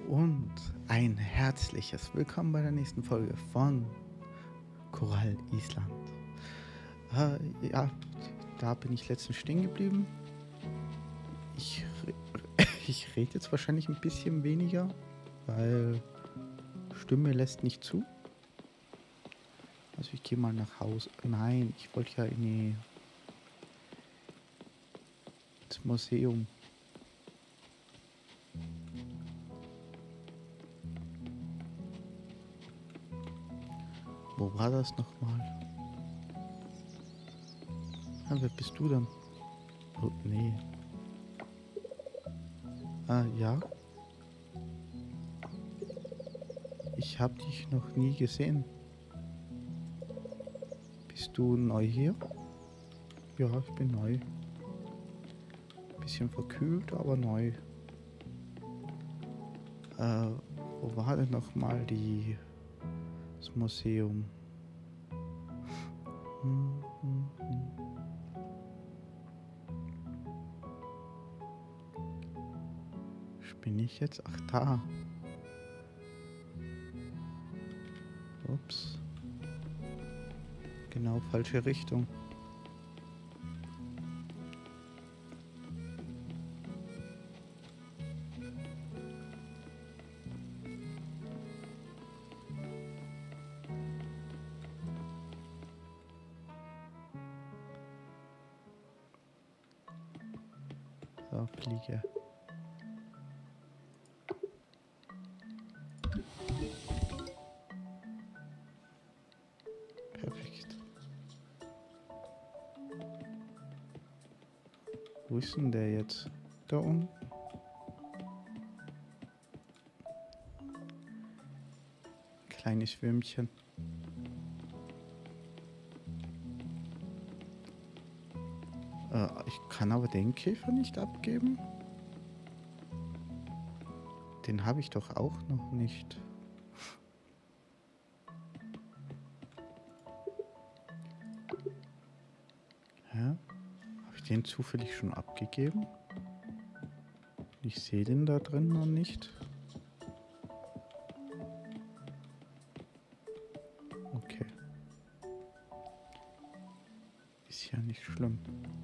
Und ein herzliches Willkommen bei der nächsten Folge von Korall Island. Ja, da bin ich letztens stehen geblieben. Ich rede jetzt wahrscheinlich ein bisschen weniger, weil Stimme lässt nicht zu. Also ich gehe mal nach Hause. Nein, ich wollte ja ins Museum. Wo war das nochmal? Ah, wer bist du dann? Oh, nee. Ja. Ich habe dich noch nie gesehen. Bist du neu hier? Ja, ich bin neu. Bisschen verkühlt, aber neu. Wo war denn nochmal das Museum? Bin ich jetzt? Ach, da. Ups. Genau, falsche Richtung. So, fliege. Perfekt. Wo ist denn der jetzt? Da unten? Kleines Würmchen. Ich kann aber den Käfer nicht abgeben. Den habe ich doch auch noch nicht. Hä? Habe ich den zufällig schon abgegeben? Ich sehe den da drin noch nicht. Okay. Ist ja nicht schlimm.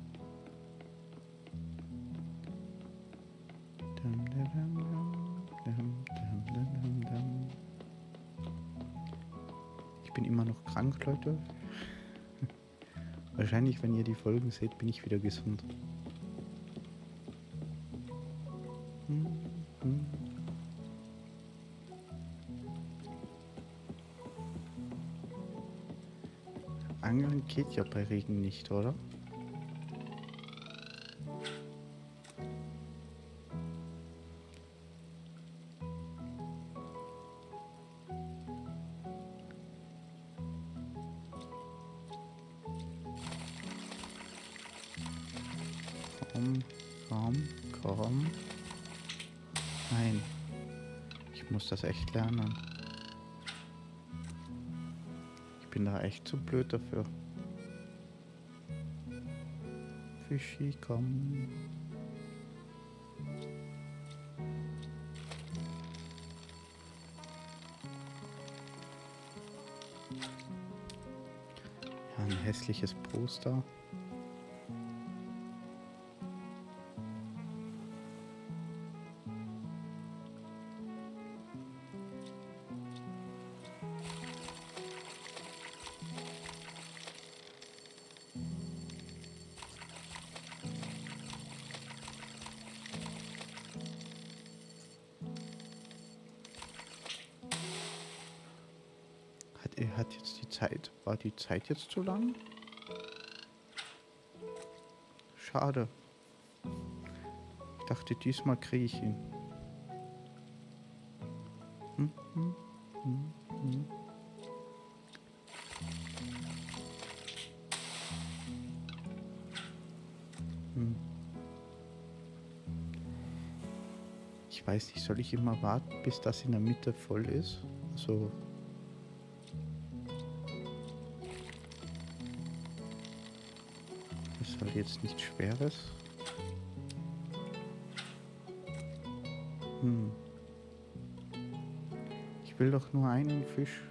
Ich bin immer noch krank, Leute. Wahrscheinlich, wenn ihr die Folgen seht, bin ich wieder gesund. Angeln geht ja bei Regen nicht, oder? Komm. Nein. Ich muss das echt lernen. Ich bin da echt zu blöd dafür. Fischi, komm. Ja, ein hässliches Poster. Hat jetzt die Zeit, war die Zeit jetzt zu lang? Schade. Ich dachte, diesmal kriege ich ihn. Ich weiß nicht, soll ich immer warten, bis das in der Mitte voll ist? Also das ist halt jetzt nichts Schweres. Ich will doch nur einen Fisch.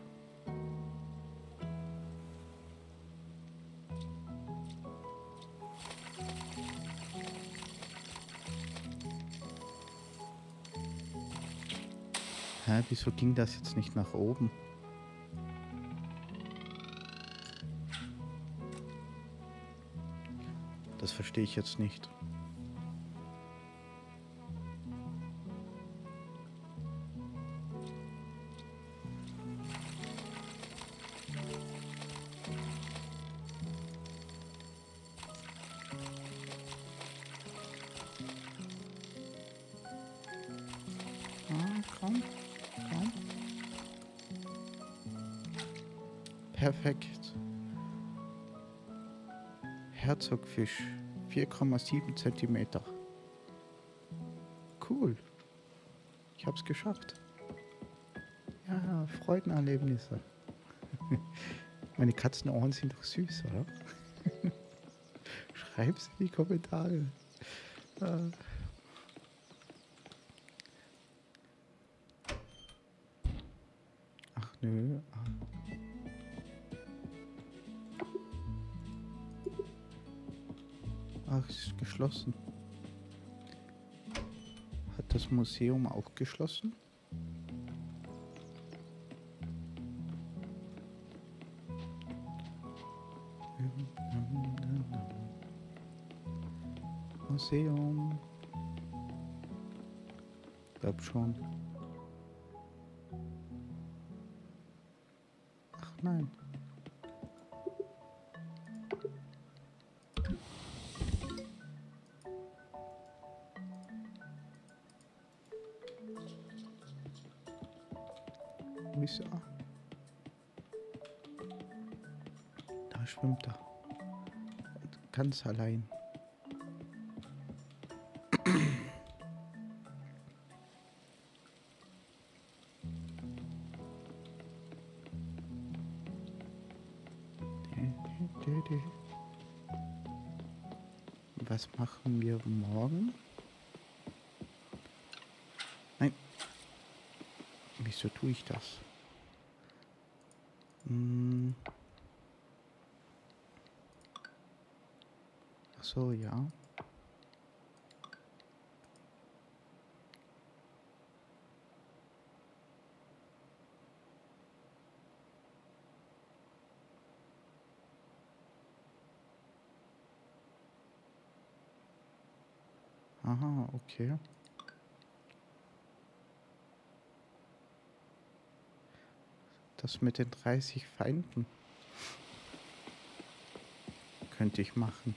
Hä, wieso ging das jetzt nicht nach oben? Das verstehe ich jetzt nicht. Ah, komm, komm. Perfekt. Herzogfisch, 4,7 Zentimeter. Cool. Ich hab's geschafft. Ja, Freudenerlebnisse. Meine Katzenohren sind doch süß, oder? Schreib's in die Kommentare. Äh. Ach nö. Ach, es ist geschlossen. Hat das Museum auch geschlossen? Museum. Glaub schon. Ach nein. Wo ist er? Da schwimmt er. Ganz allein. Was machen wir morgen? Nein. Wieso tue ich das? Ach so, ja. Aha, okay. Das mit den 30 Feinden könnte ich machen.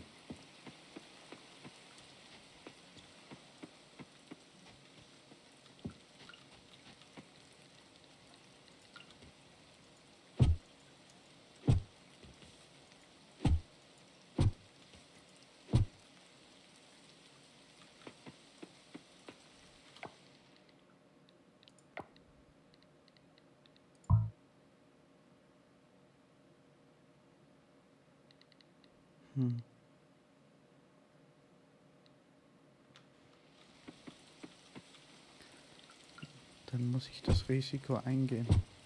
Dann muss ich das Risiko eingehen.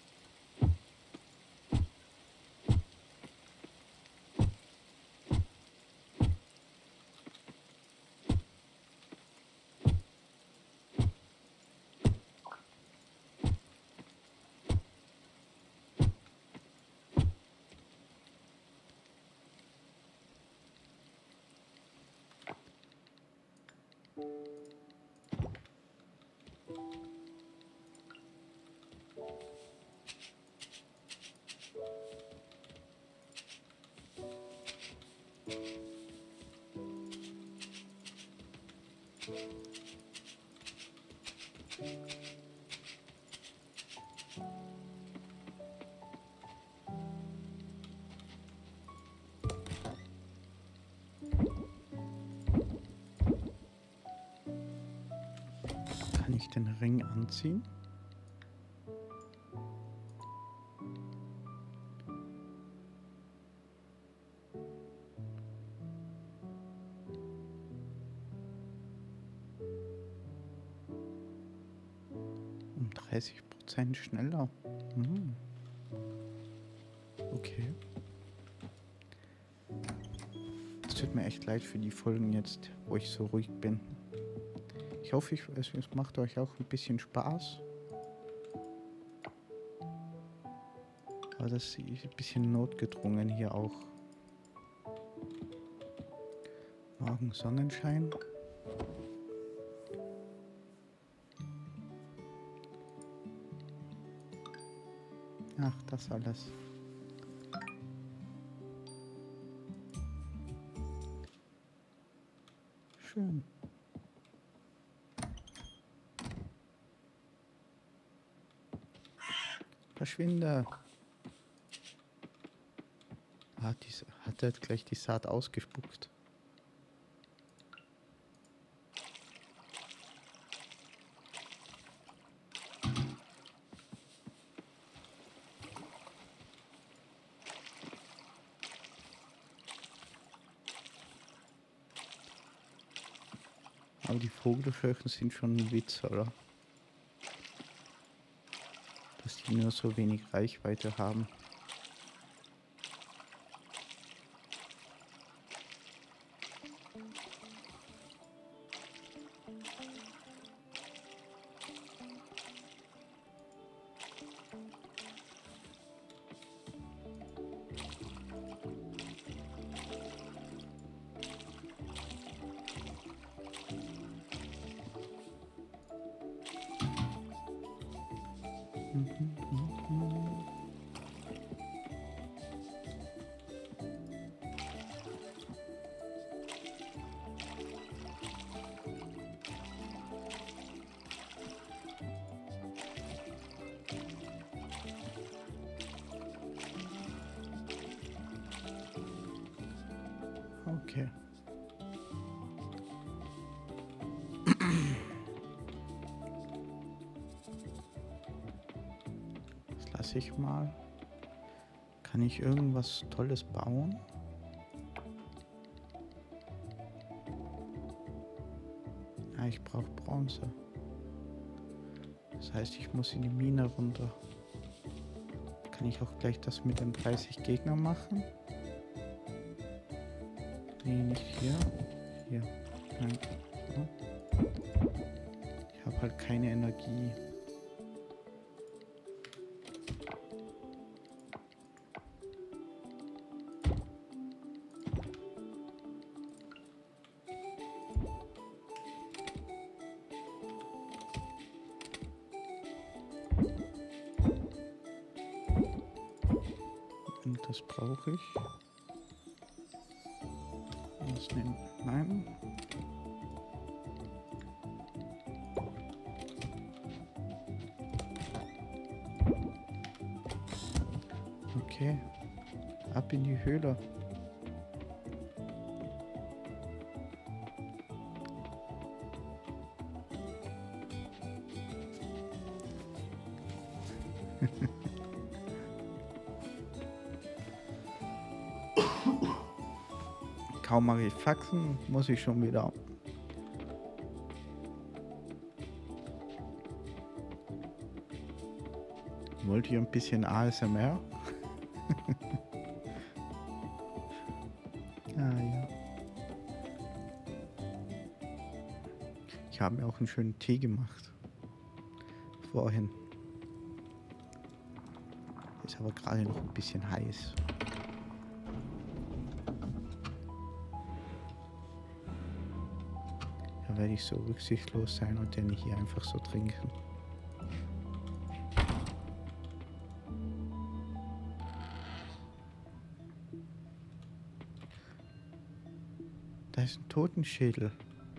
Kann ich den Ring anziehen? 30% schneller. Hm. Okay. Es tut mir echt leid für die Folgen jetzt, wo ich so ruhig bin. Ich hoffe, es macht euch auch ein bisschen Spaß. Aber das ist ein bisschen notgedrungen hier auch. Morgen Sonnenschein. Ach, das alles. Schön. Verschwinde. Hat er gleich die Saat ausgespuckt. Aber die Vogelscheuchen sind schon ein Witz, oder? Dass die nur so wenig Reichweite haben. Okay. Das lasse ich mal. Kann ich irgendwas Tolles bauen? Ja, ich brauche Bronze. Das heißt, ich muss in die Mine runter. Kann ich auch gleich das mit den 30 Gegnern machen? Nee, nicht hier. Hier. Nein. So. Ich habe halt keine Energie. Und das brauche ich. Das nehmen. Nein. Okay. Ab in die Höhle. Kaum mache ich Faxen, muss ich schon wieder. Wollt ihr ein bisschen ASMR? Ah ja. Ich habe mir auch einen schönen Tee gemacht. Vorhin. Ist aber gerade noch ein bisschen heiß. Da werde ich so rücksichtslos sein und den hier einfach so trinken. Da ist ein Totenschädel.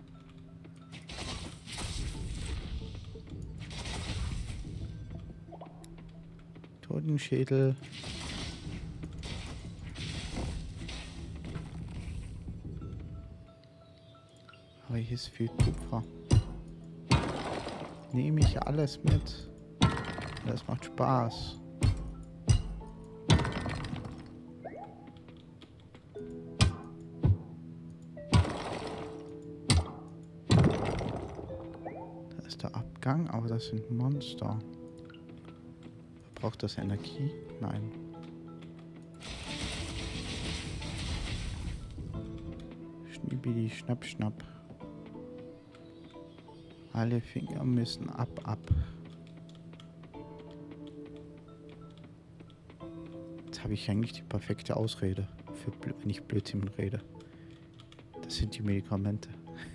Totenschädel. Aber hier ist viel Kupfer. Nehme ich alles mit. Das macht Spaß. Da ist der Abgang. Gang, aber das sind Monster. Braucht das Energie? Nein. Schnibbidi, schnapp, schnapp. Alle Finger müssen ab. Jetzt habe ich eigentlich die perfekte Ausrede, für wenn ich Blödsinn rede. Das sind die Medikamente.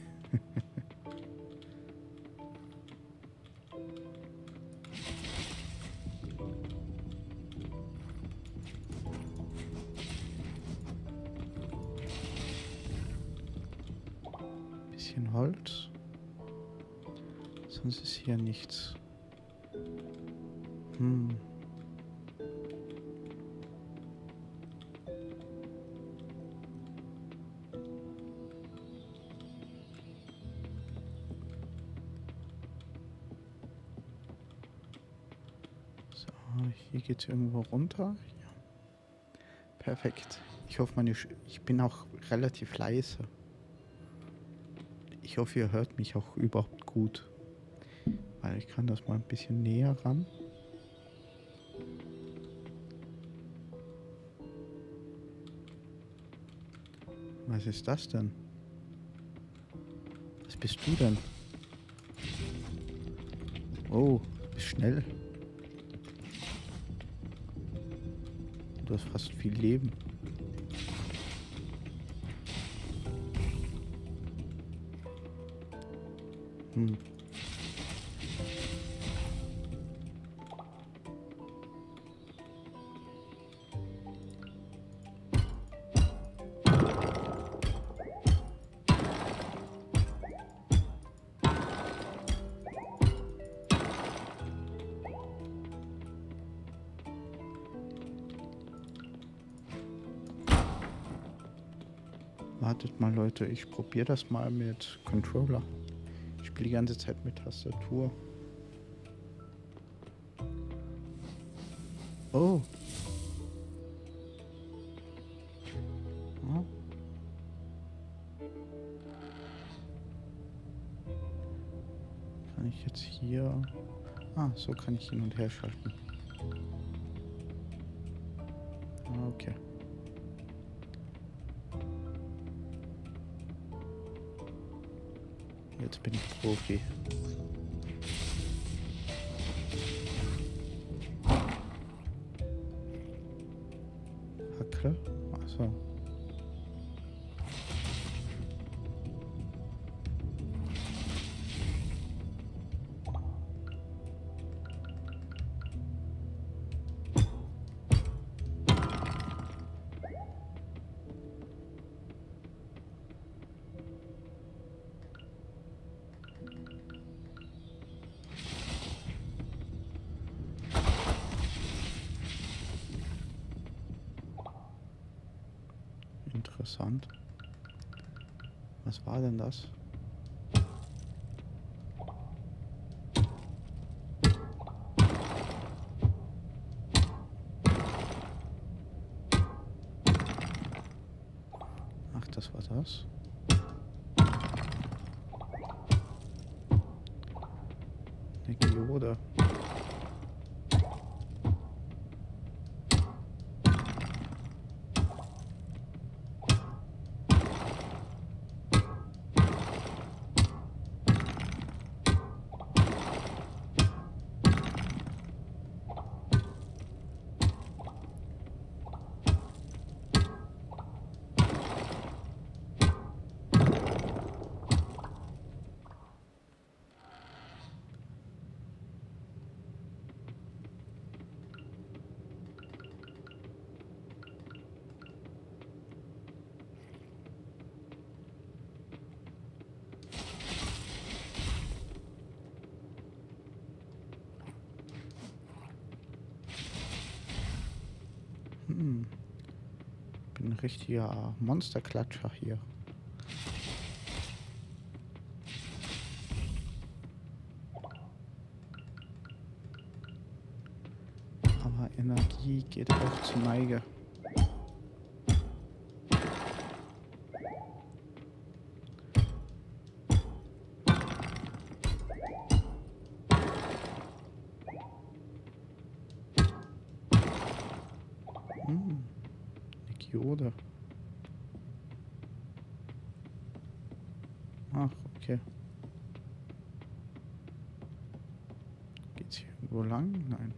Bisschen Holz. Sonst ist hier nichts. So, hier geht es irgendwo runter. Ja. Perfekt. Ich hoffe, ich bin auch relativ leise. Ich hoffe, ihr hört mich auch überhaupt gut. Weil ich kann das mal ein bisschen näher ran. Was ist das denn? Was bist du denn? Oh, du bist schnell. Du hast fast viel Leben. Wartet mal, Leute, ich probiere das mal mit Controller. Ich spiele die ganze Zeit mit Tastatur. Oh. Ja. Kann ich jetzt hier... Ah, so kann ich hin und her schalten. Okay. Jetzt bin ich Profi. Hacke? Achso. Interessant. Was war denn das? Ach, das war das. Eine Geode. Bin ein richtiger Monsterklatscher hier. Aber Energie geht auch zur Neige. Diode. Ach, okay. Geht's hier irgendwo lang? Nein.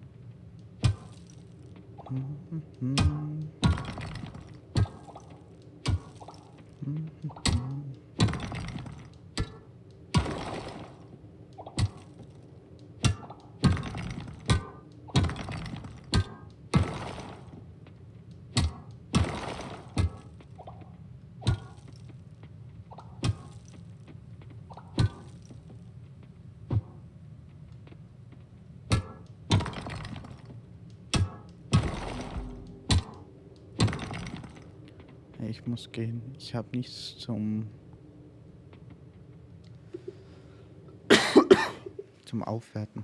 Ich muss gehen. Ich habe nichts zum Aufwerten.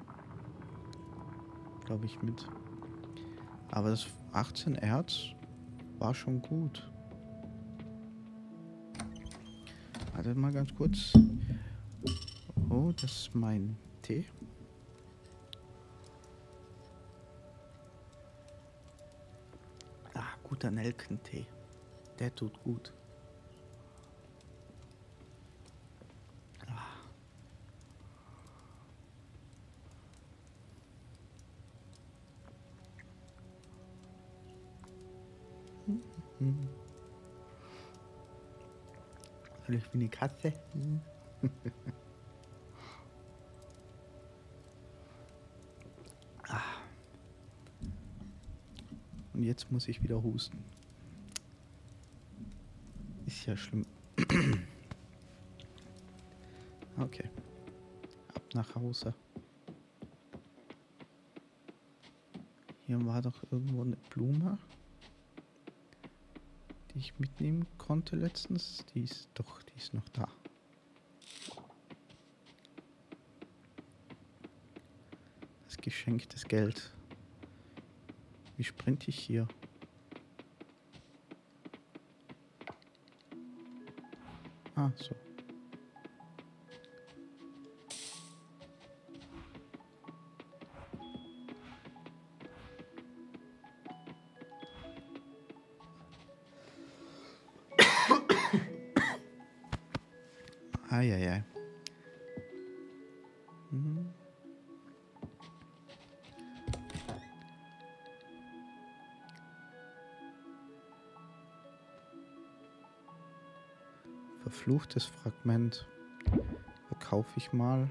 Glaube ich mit. Aber das 18 Erz war schon gut. Warte mal ganz kurz. Oh, das ist mein Tee. Ah, guter Nelkentee. Der tut gut. Soll ich wie eine Katze? Und jetzt muss ich wieder husten. Ist ja schlimm. Okay. Ab nach Hause. Hier war doch irgendwo eine Blume, die ich mitnehmen konnte letztens. Die ist noch da. Das Geschenk des Geld. Wie sprinte ich hier? Ah, so. Eieiei. Verfluchtes Fragment. Verkaufe ich mal.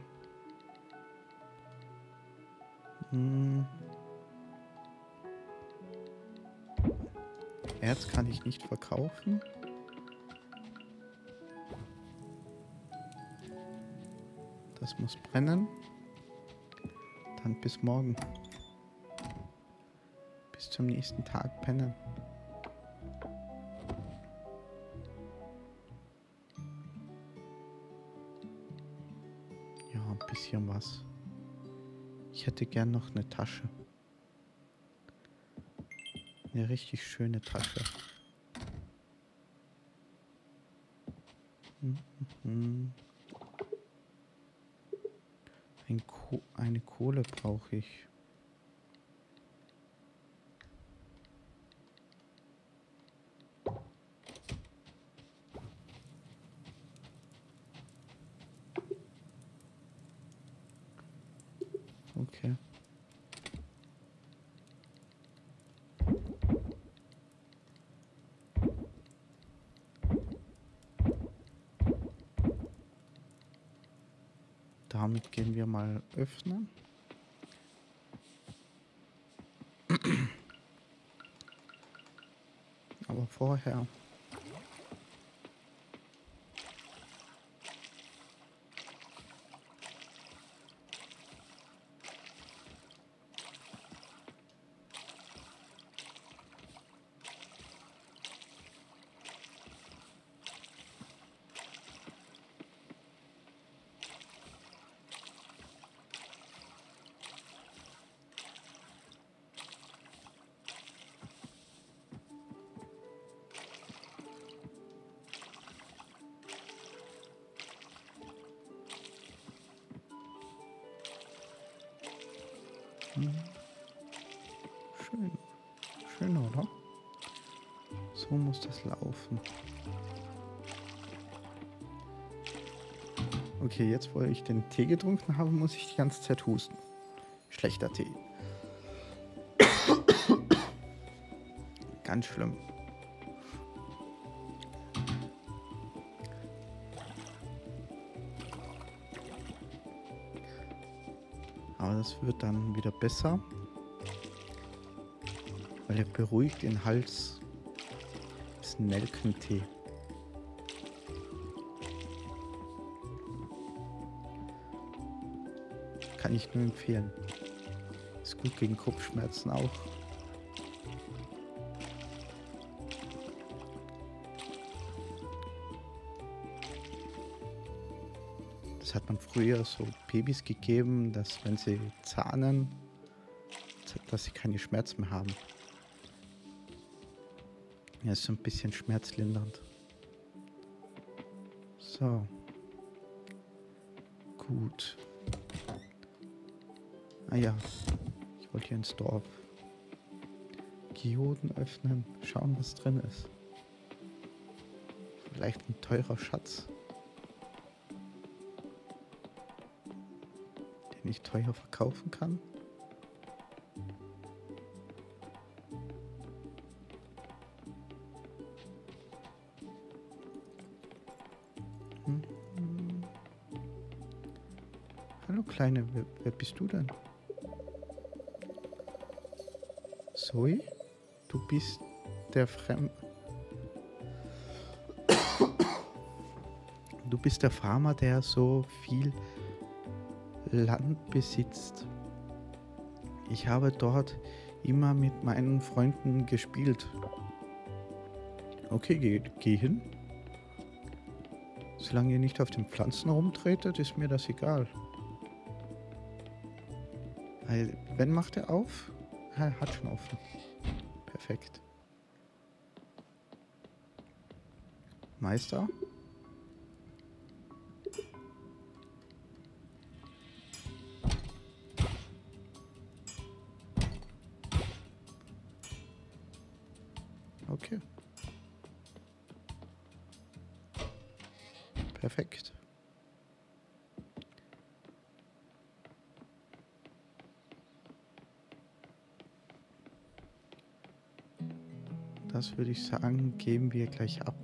Erz kann ich nicht verkaufen. Das muss brennen. Dann bis morgen. Bis zum nächsten Tag pennen. Ja, ein bisschen was. Ich hätte gern noch eine Tasche. Eine richtig schöne Tasche. Eine Kohle brauche ich. Okay. Damit gehen wir mal öffnen. Aber vorher. Schön. Schön, oder? So muss das laufen. Okay, jetzt, wo ich den Tee getrunken habe, muss ich die ganze Zeit husten. Schlechter Tee. Ganz schlimm. Aber das wird dann wieder besser, weil er beruhigt den Hals. Das ist ein Nelkentee. Kann ich nur empfehlen. Ist gut gegen Kopfschmerzen auch. Das hat man früher so Babys gegeben, dass wenn sie zahnen, dass sie keine Schmerzen mehr haben. Ja, ist so ein bisschen schmerzlindernd. So. Gut. Ah ja, ich wollte hier ins Dorf. Geoden öffnen, schauen, was drin ist. Vielleicht ein teurer Schatz, den ich teuer verkaufen kann. Hallo Kleine, wer bist du denn? Zoe? Du bist der Du bist der Farmer, der so viel Land besitzt. Ich habe dort immer mit meinen Freunden gespielt. Okay, geh hin. Solange ihr nicht auf den Pflanzen rumtretet, ist mir das egal. Weil, wenn macht er auf? Er hat schon offen. Perfekt. Meister? Okay. Perfekt. Das würde ich sagen, geben wir gleich ab.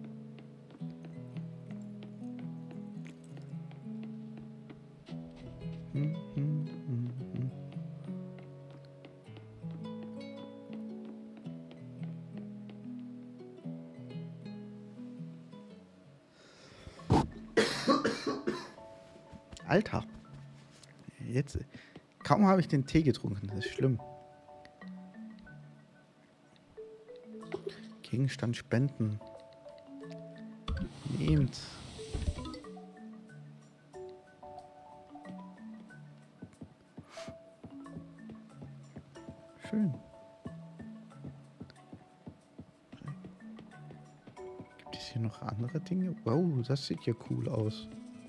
Alter, jetzt kaum habe ich den Tee getrunken, das ist schlimm. Gegenstand spenden. Nehmt. Schön. Gibt es hier noch andere Dinge? Wow, das sieht ja cool aus.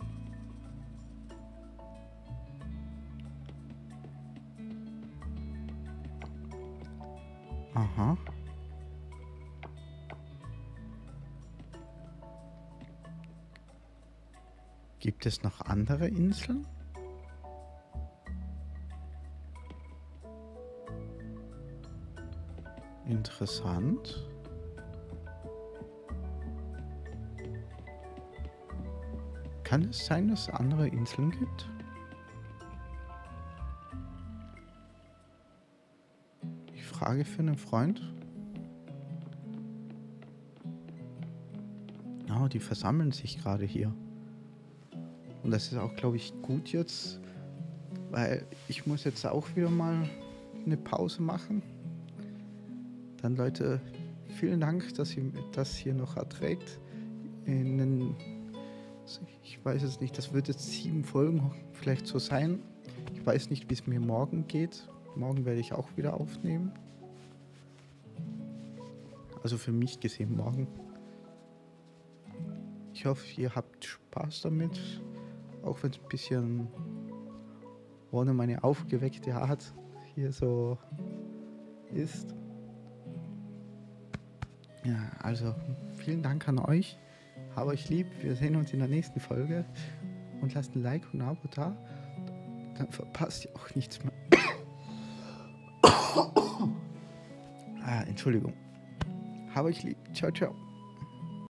Aha. Gibt es noch andere Inseln? Interessant. Kann es sein, dass es andere Inseln gibt? Ich frage für einen Freund. Oh, die versammeln sich gerade hier. Und das ist auch, glaube ich, gut jetzt, weil ich muss jetzt auch wieder mal eine Pause machen. Dann Leute, vielen Dank, dass ihr das hier noch erträgt. Ich weiß es nicht, das wird jetzt 7 Folgen vielleicht so sein. Ich weiß nicht, wie es mir morgen geht. Morgen werde ich auch wieder aufnehmen. Also für mich gesehen morgen. Ich hoffe, ihr habt Spaß damit. Auch wenn es ein bisschen ohne meine aufgeweckte Art hier so ist. Ja, also vielen Dank an euch. Hab euch lieb. Wir sehen uns in der nächsten Folge. Und lasst ein Like und ein Abo da. Dann verpasst ihr auch nichts mehr. Entschuldigung. Hab euch lieb. Ciao, ciao.